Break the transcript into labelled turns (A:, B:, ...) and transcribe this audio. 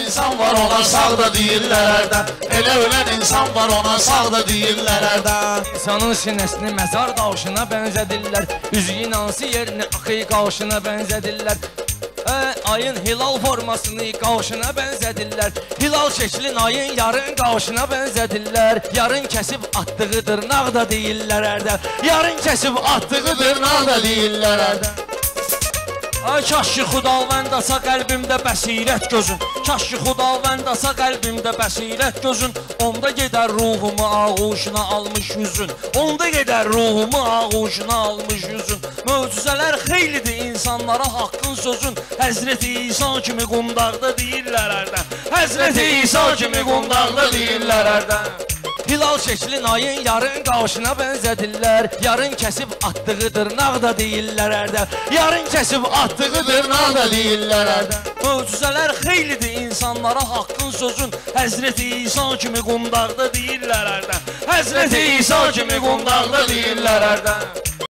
A: insan var ona sağ da deyirlər hərdən. Elə ölən insan var ona sağ da deyirlər hərdən.
B: İnsanın sinəsini məzar daşına bənzədirlər. Üzüyün hansı yerini axı qaşına bənzədirlər. Ayın hilal formasını qaşına bənzədirlər. Hilal şəklin ayın yarın qaşına bənzədirlər. Yarın kəsib atdığı dırnaq da deyirlər hərdən. Yarın kəsib atdığı dırnaq da deyirlər hərdən. Ay kaş ki Xudavənd asa qəlbimdə bəsirət gözün. Kaş ki Xudavənd asa qəlbimdə bəsirət gözün. Onda gedər ruhumu ağuşuna almış yüzün. Onda gedər ruhumu ağuşuna almış yüzün. Möcüzələr xeylidir insanlara haqqın sözün. Həzreti İsa kimi qundaqda deyirlər hərdən. Həzreti İsa kimi qundaqda deyirlər hərdən. Hilal şəklin ayın yarın qaşına bənzədirlər. Yarın kəsib atdığı dırnaq da deyirlər hərdən. Yarın kəsib atdığı dırnaq da deyirlər hərdən. Möcüzələr xeylidir insanlara haqqın sözün. Həzreti İsa kimi qundaqda deyirlər hərdən. Həzreti İsa kimi qundaqda deyirlər hərdən.